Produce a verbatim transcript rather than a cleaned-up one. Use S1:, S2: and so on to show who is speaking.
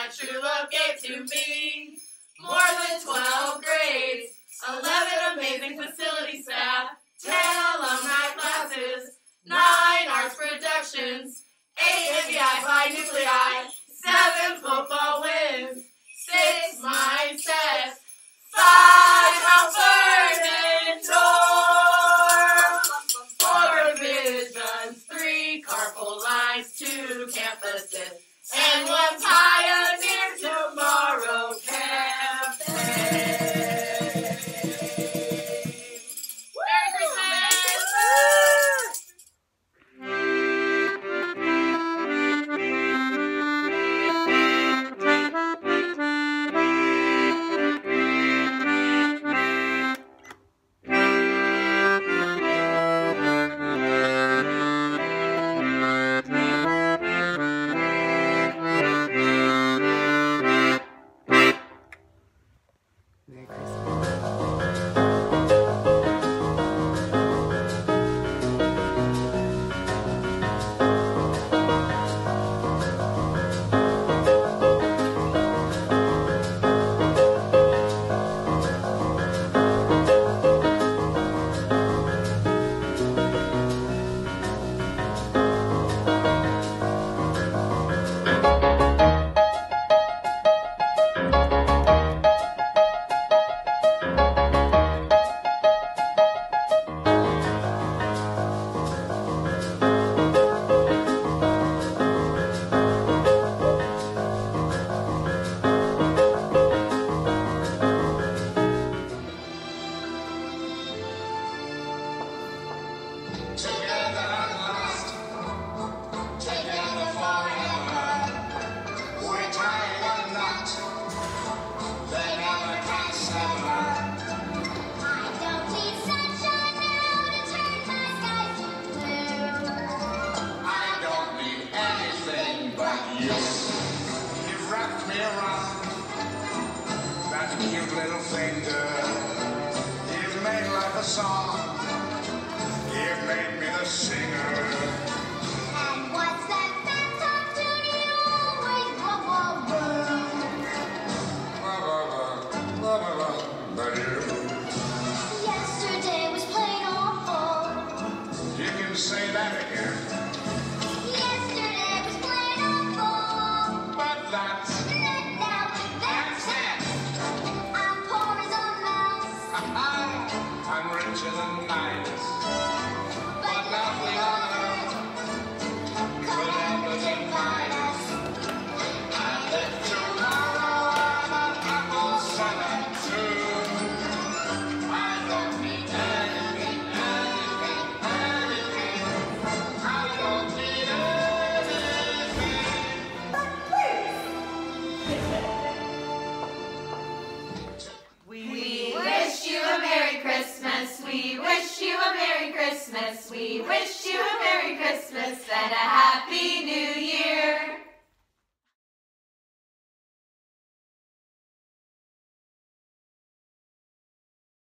S1: true love gave to me. More than twelve grades, eleven amazing facility staff, ten alumni classes, nine arts productions, eight M B I by nuclei, seven football wins, six mindsets, five Mount Vernon dorms, four visions, three carpool lines, two campuses, and one Pioneer Tomorrow campaign. Merry Christmas!
S2: We wish you a Merry Christmas and a